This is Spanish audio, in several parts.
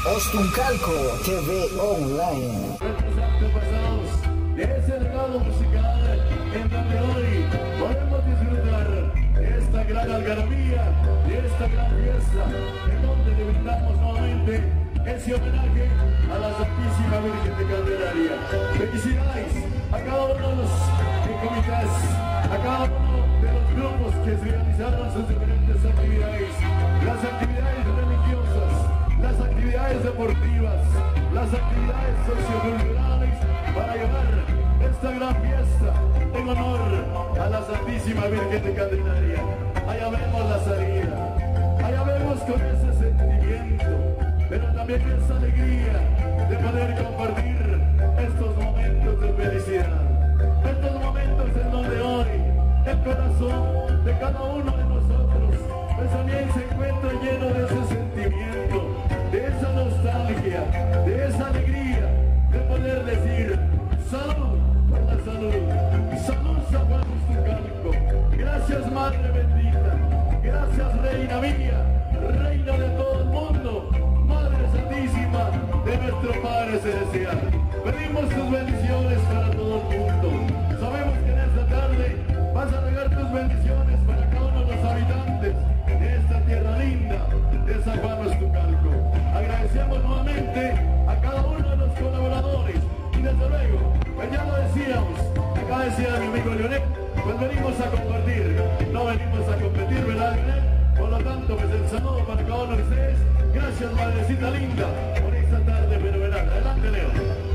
Ostuncalco TV Online. Nuestros antepasados de ese legado musical en donde hoy podemos disfrutar de esta gran algarabía, de esta gran fiesta, en donde le brindamos nuevamente ese homenaje a la Santísima Virgen de Candelaria. Felicidades a cada uno de los comités, a cada uno de los grupos que realizaron sus diferentes actividades, las actividades religiosas, las actividades deportivas, las actividades socioculturales para llevar esta gran fiesta en honor a la Santísima Virgen de Candelaria. Allá vemos la salida, allá vemos con ese sentimiento, pero también esa alegría de poder compartir estos momentos de felicidad, estos momentos en donde hoy el corazón de cada uno de nosotros pues también se encuentra lleno de ese sentimiento, de esa nostalgia, de esa alegría de poder decir salud por la salud, salud San Juan Ostuncalco, gracias Madre bendita, gracias Reina mía, Reina de todo el mundo, Madre Santísima de nuestro Padre Celestial. Pedimos tus bendiciones para todo el mundo. Sabemos que en esta tarde vas a regar tus bendiciones para cada uno de los habitantes de esta tierra linda de San Juan Ostuncalco. Agradecemos nuevamente a cada uno de los colaboradores y desde luego, pues ya lo decíamos, acá decía mi amigo Leonel, pues venimos a compartir, no venimos a competir, ¿verdad, Leonel? Por lo tanto, pues el saludo para cada uno de ustedes. Gracias, madrecita linda, por esta tarde fenomenal. Adelante, Leo.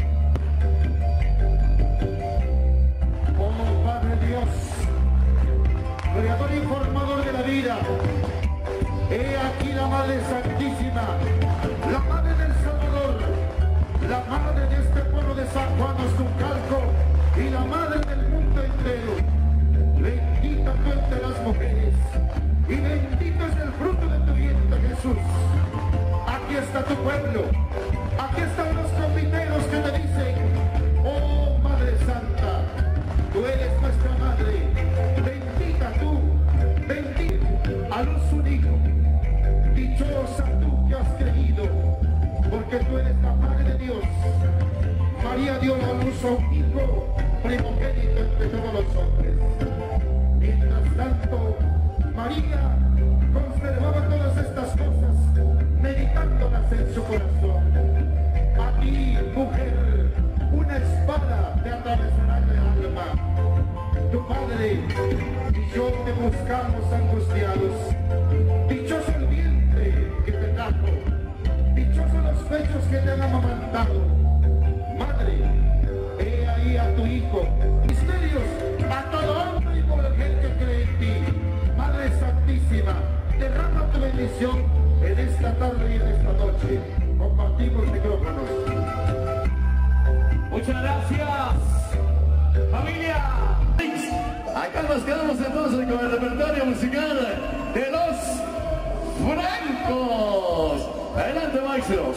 Oh Padre Dios, Creador y formador de la vida, he aquí la Madre Santísima, la Madre del Salvador, la Madre de este pueblo de San Juan Ostuncalco y la Madre del mundo entero. Bendita tú entre las mujeres y bendito es el fruto de tu vientre, Jesús. Aquí está tu pueblo, aquí están los confiteros que te dicen, oh Madre Santa, tú eres nuestra Madre, bendita tú, bendita a luz único, dichosa tú que has creído, porque tú eres la Madre de Dios. María dio a luz a un hijo primogénito entre todos los hombres. Mientras tanto, María conservaba todas estas cosas, meditándolas en su corazón. A ti, mujer, una espada te atravesará el alma. Tu padre y yo te buscamos angustiados. Dichoso el vientre que te trajo, dichosos los pechos que te han amamantado. Madre, he ahí a tu hijo. Misterios a todo hombre y mujer que cree en ti. Madre Santísima, derrama tu bendición en esta tarde y en esta noche. Compartimos micrófonos. Muchas gracias, familia. Acá nos quedamos entonces con el repertorio musical de los Francos. Adelante, maestros.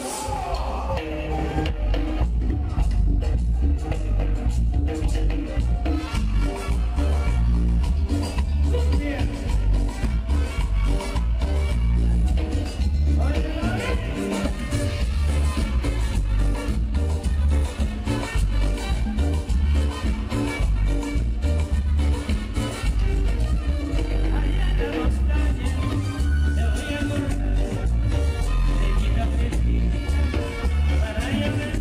Para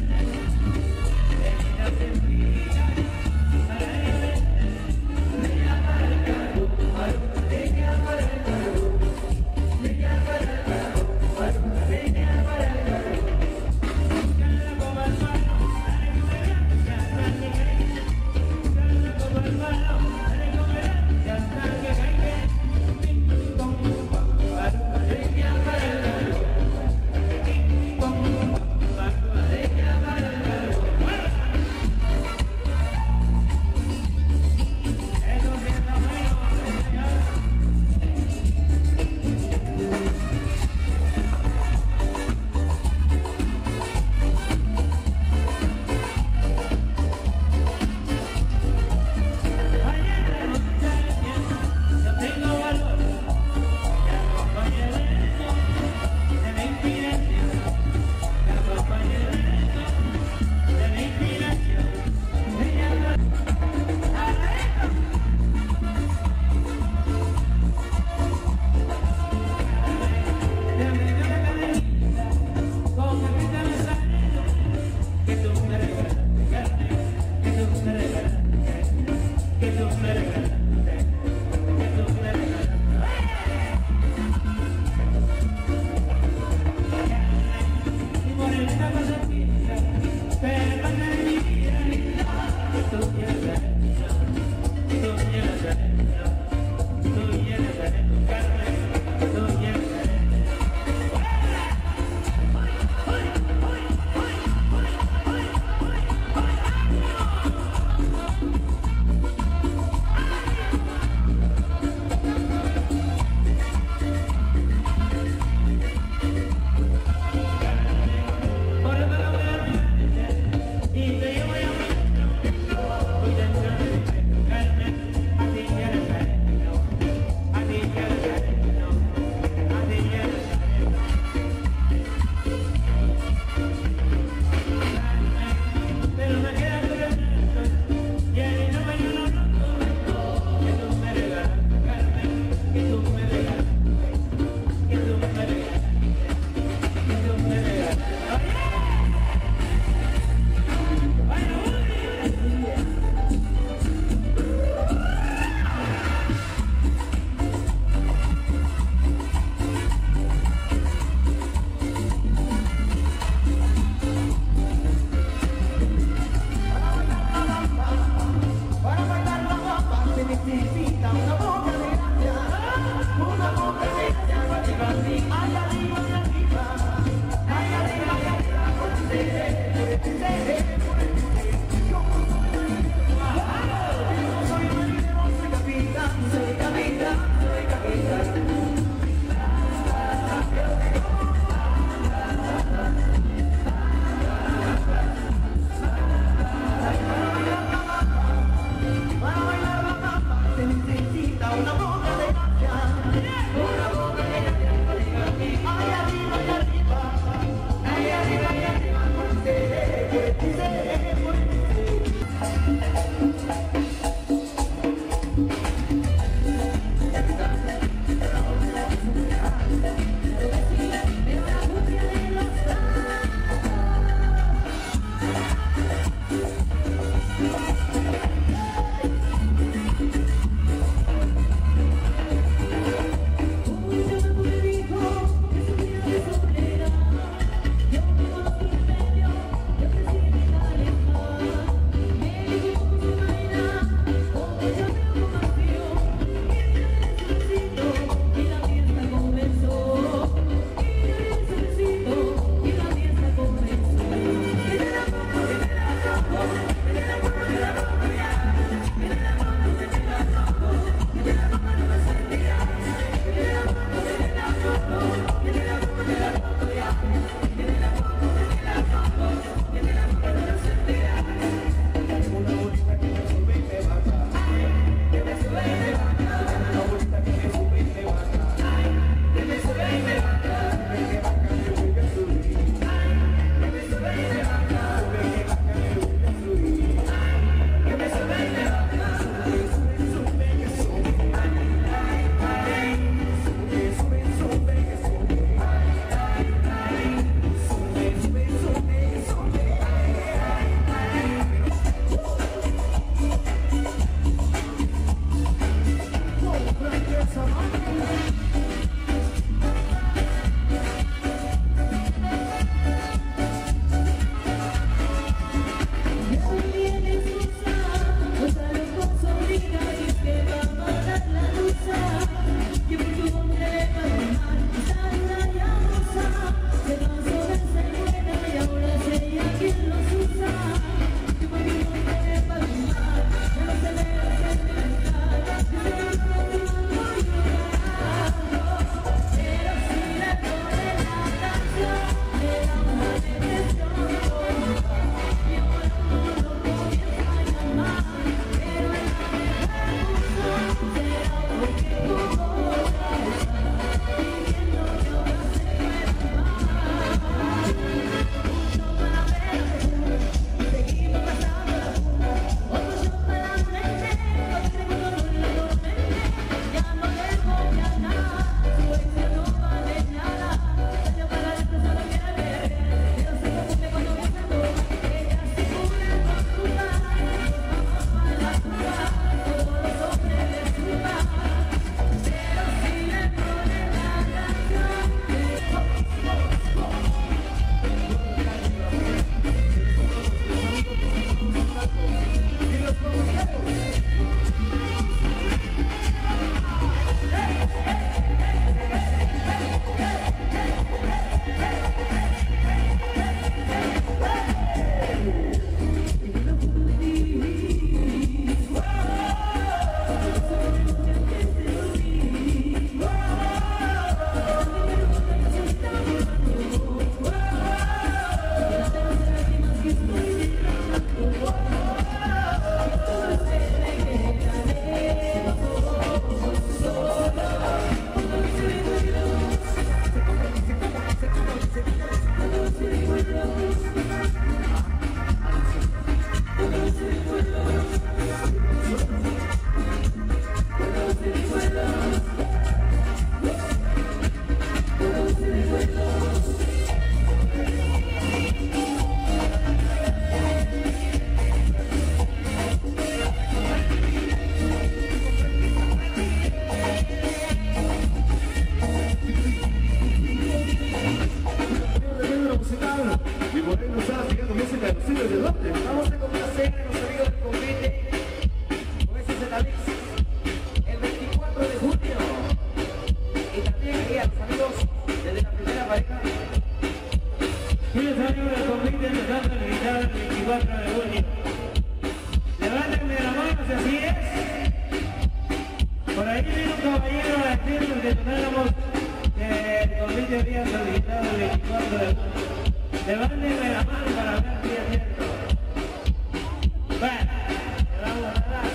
20 días solicitado el 24 de junio. Levánteme la mano para ver si es cierto. Bueno, le vamos a dar.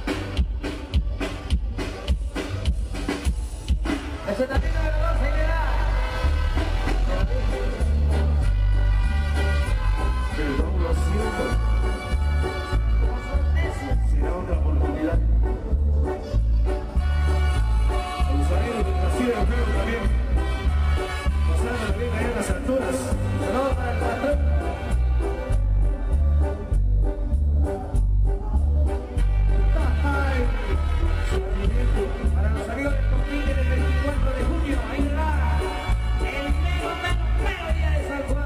Ese también lo grabó, señora. Perdón, lo siento. Será otra oportunidad. El sonido del Brasil del juego también. Pasando bien allá en las alturas. Saludos para el patrón. Para los amigos del Coquille del 24 de junio, ahí va el mero día de San Juan.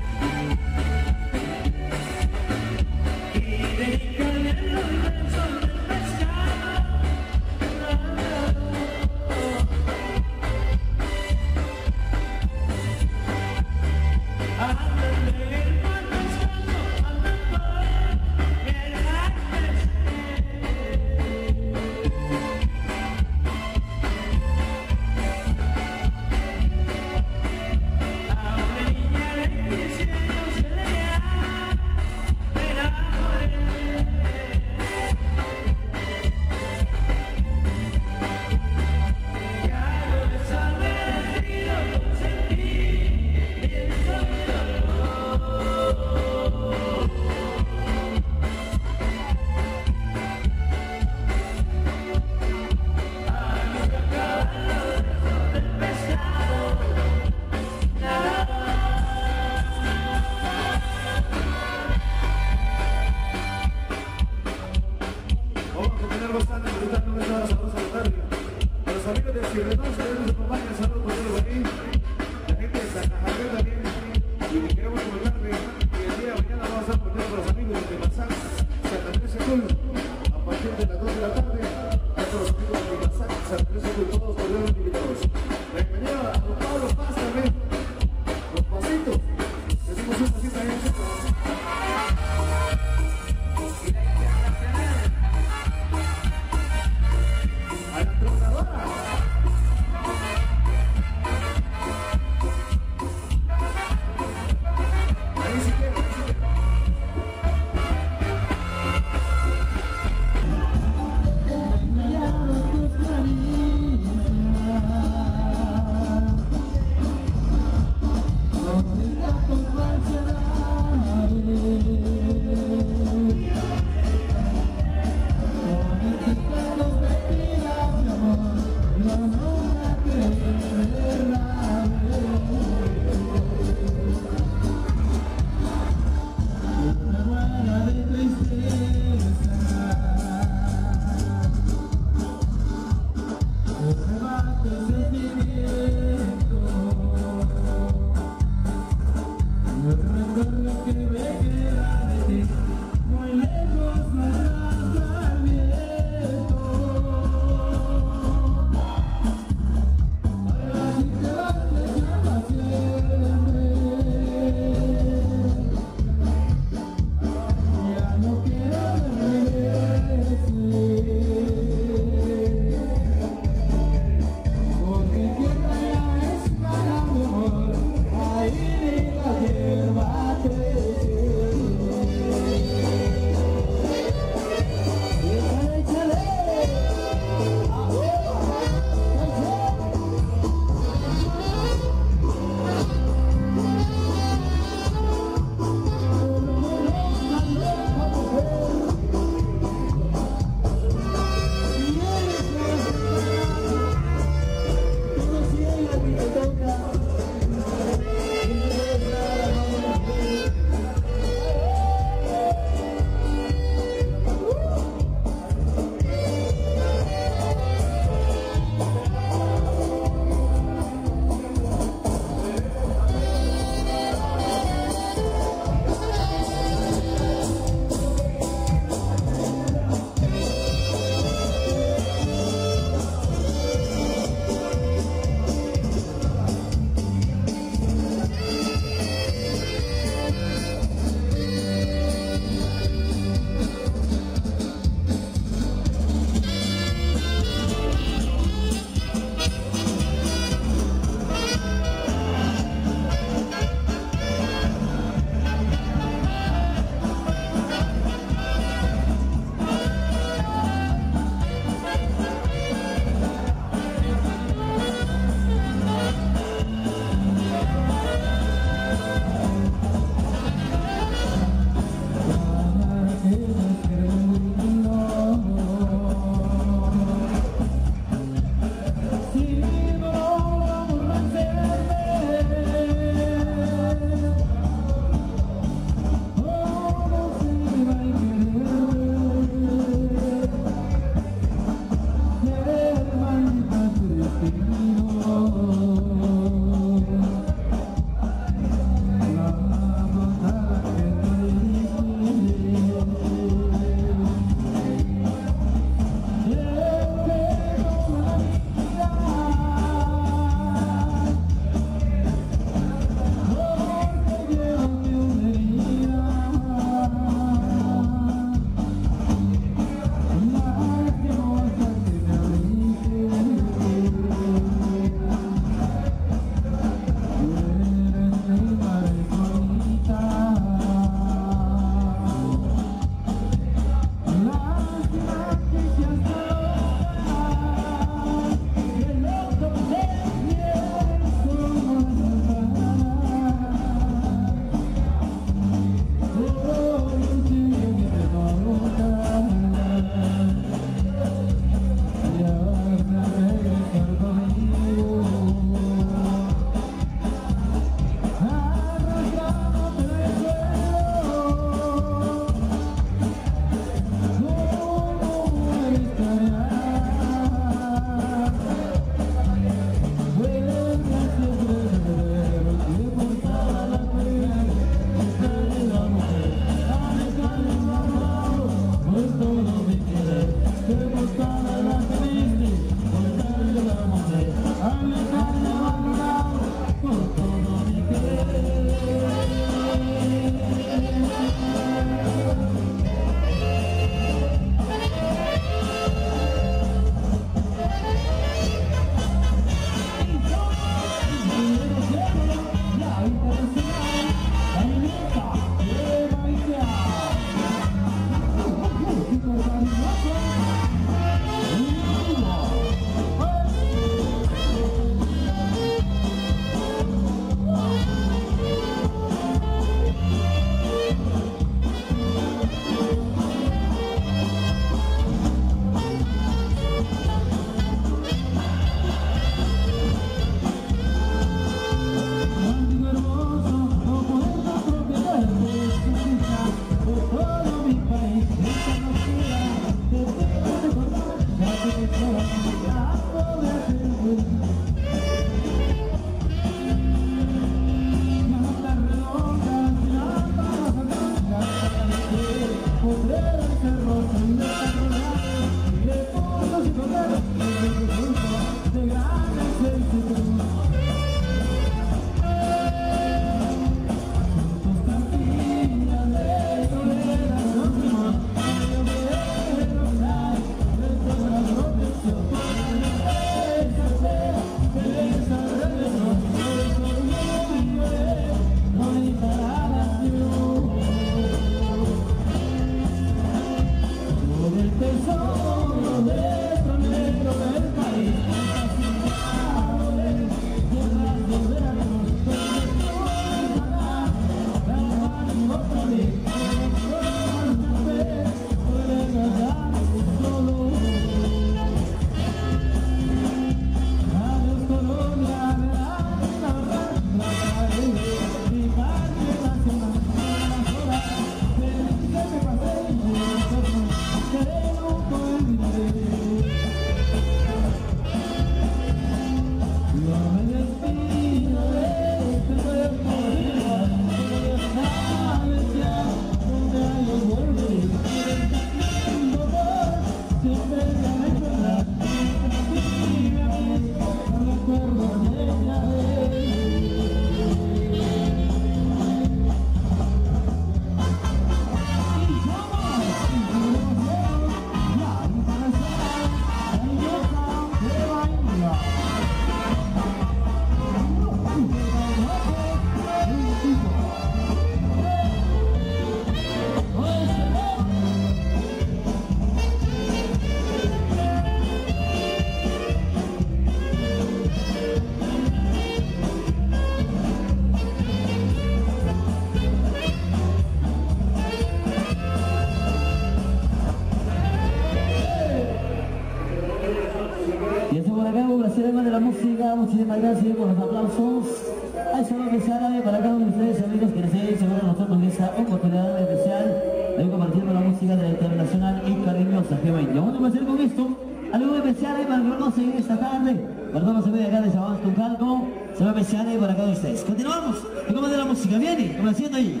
gracias por los aplausos. Hay saludos especiales para cada uno de ustedes, amigos, que deseen llevar a nosotros esta oportunidad especial de compartiendo la música de la internacional y cariñosa G20. Vamos a hacer con esto algo especial para que lo seguir esta tarde. Para todos los amigos de acá de Sabas con Calco, saludos especiales para cada uno de ustedes. Continuamos. ¿Y cómo de la música? Viene, como haciendo ahí.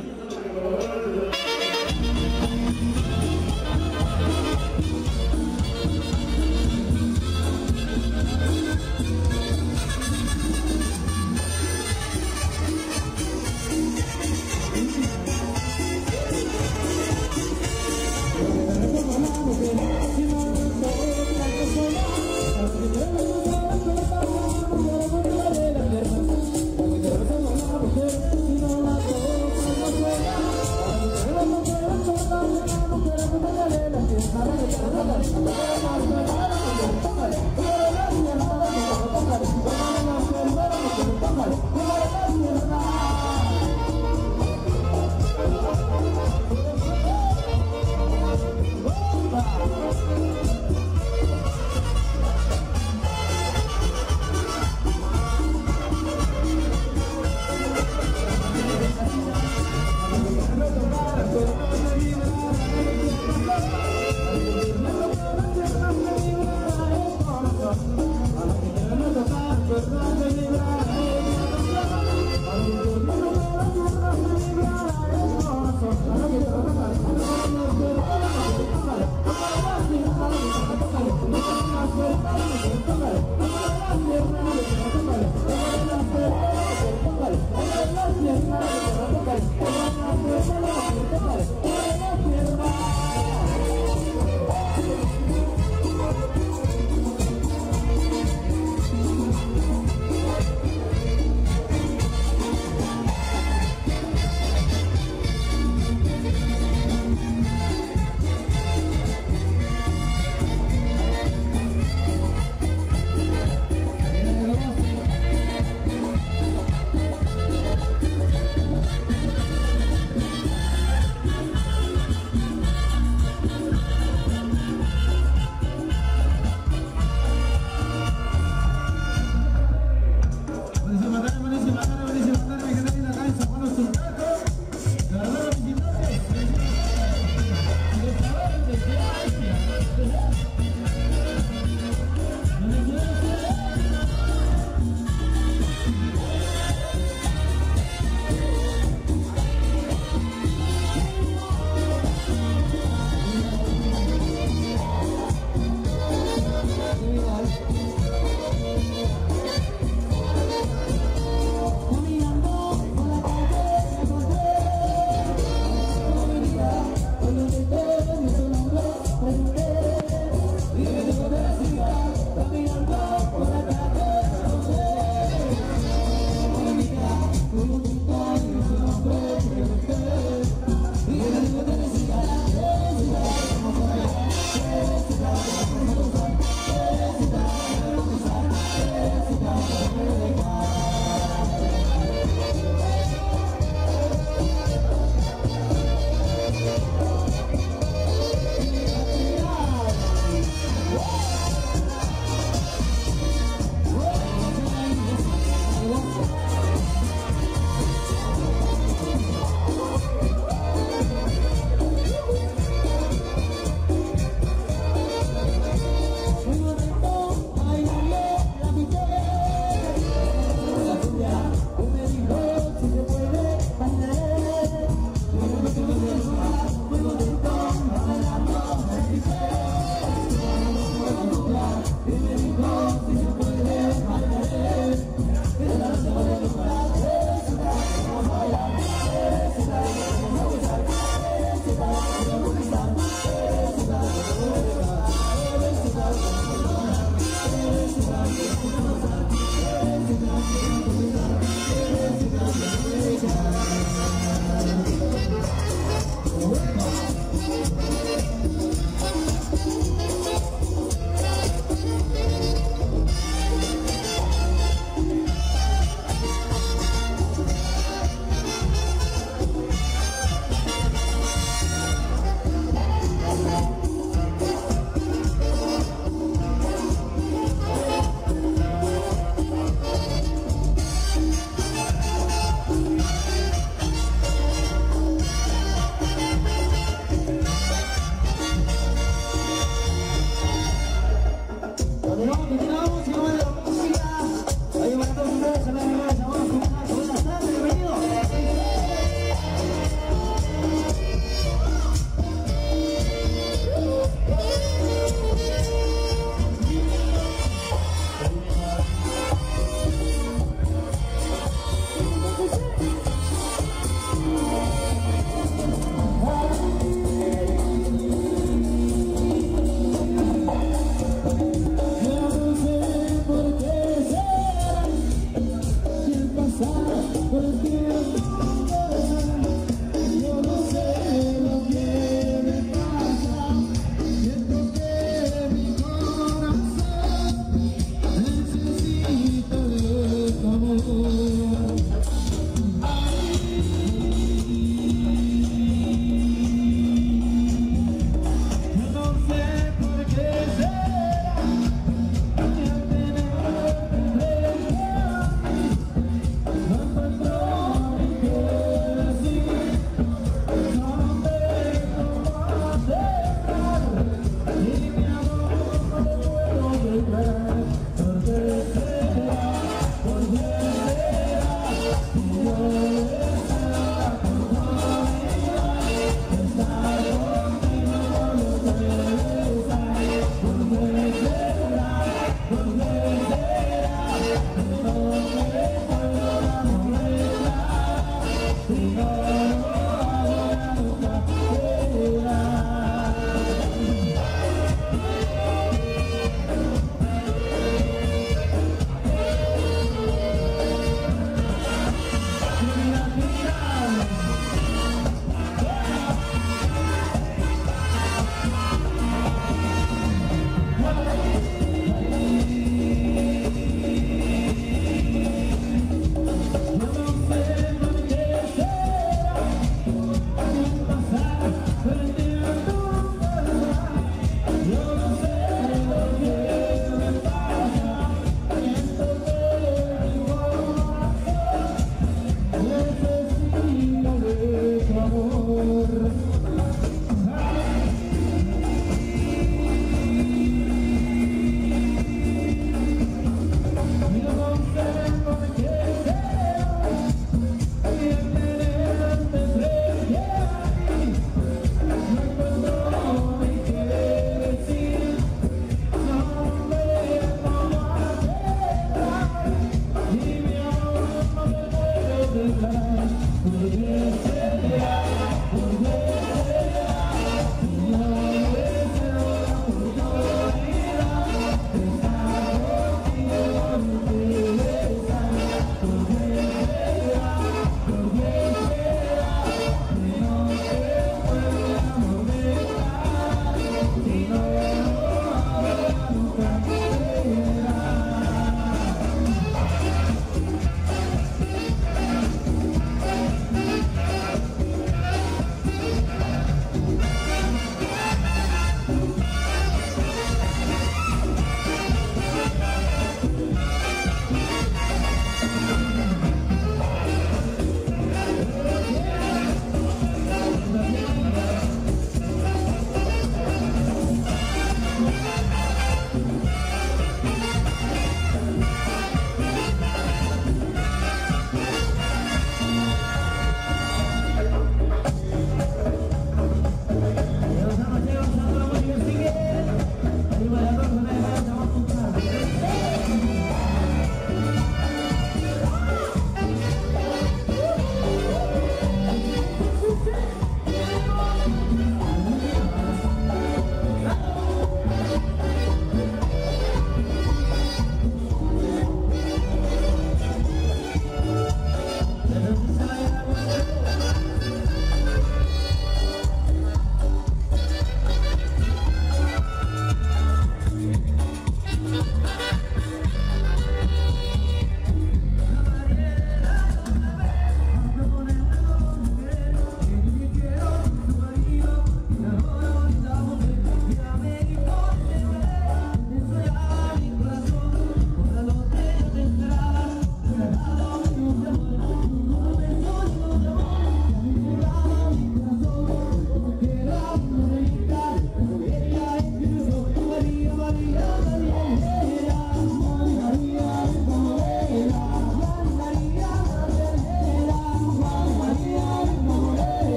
Vamos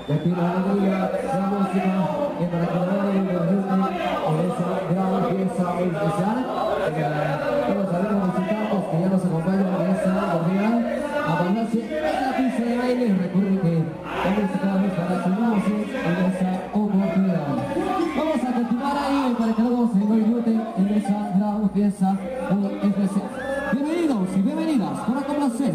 de aquí la alegría, la música, y para que no nos disfruten en esa gran fiesta especial. Todos los amigos visitantes que ya nos acompañan en esta corrida, a bailarse en la pista de baile. Recuerden que la música es para sumarse en esta oportunidad. Vamos a continuar ahí para que luego se disfruten en esa gran fiesta especial. Bienvenidos y bienvenidas para complacer.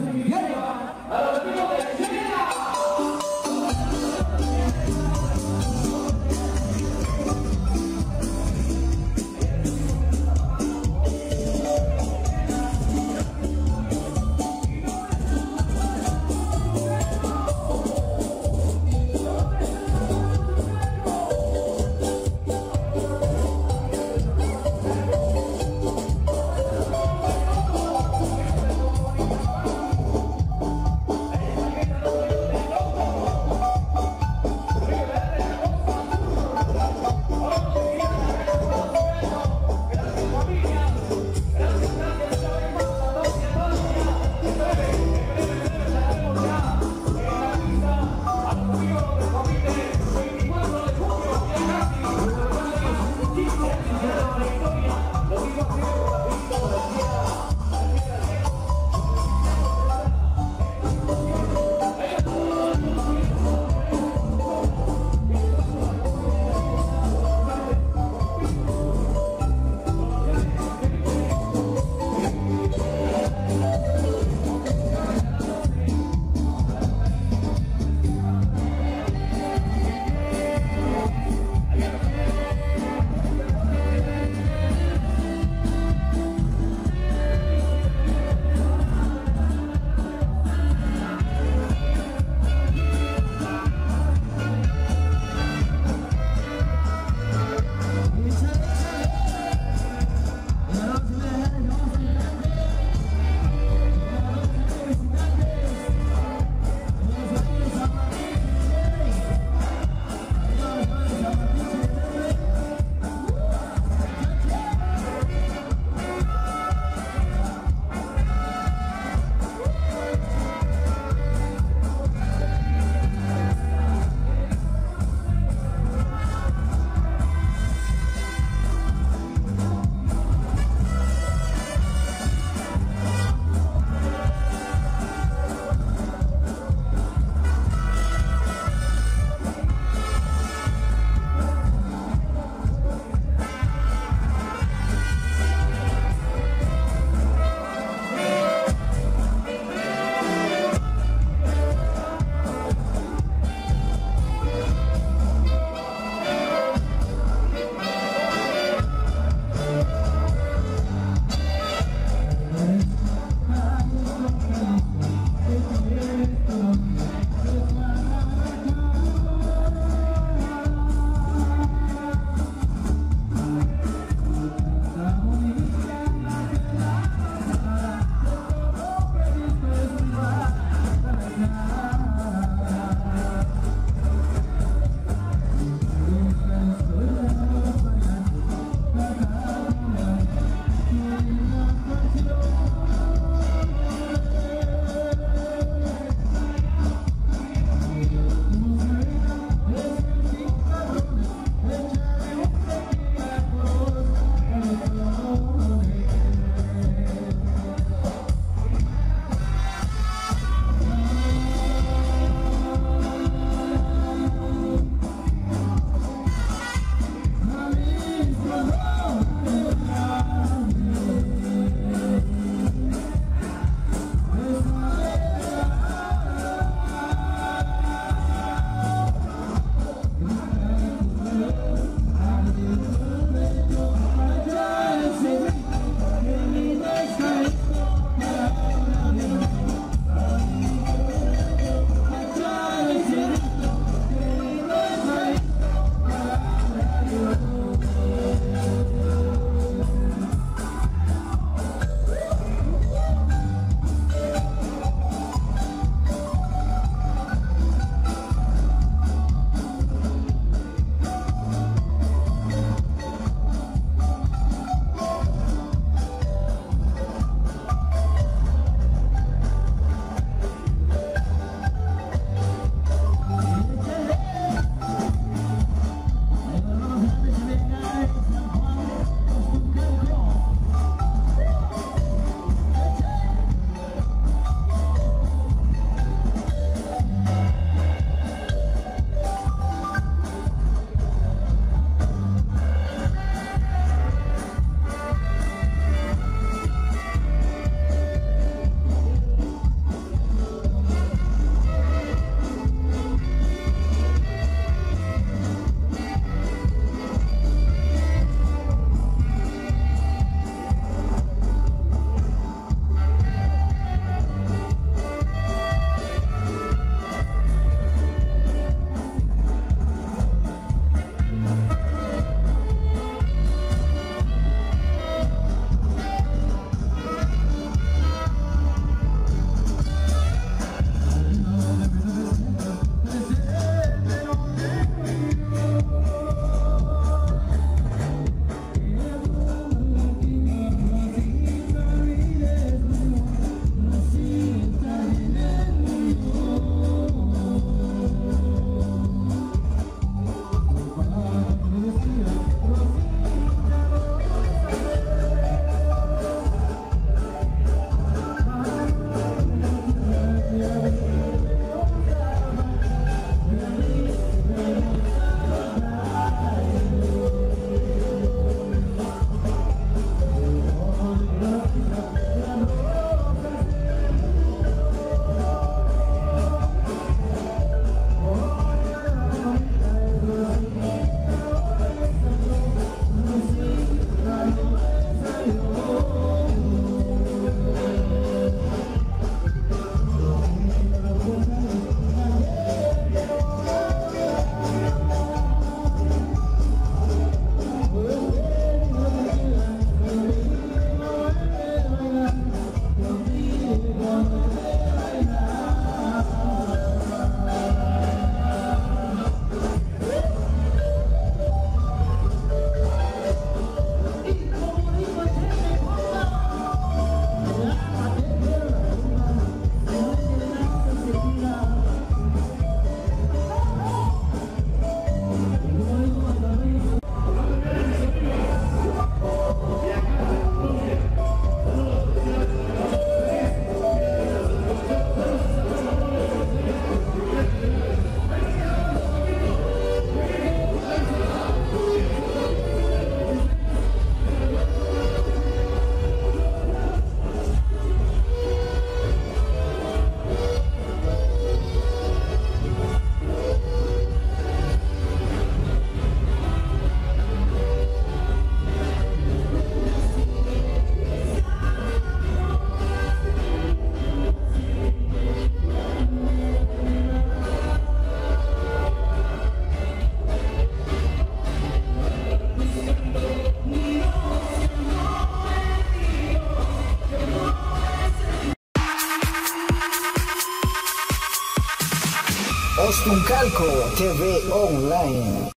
Somos Tuncalco TV Online.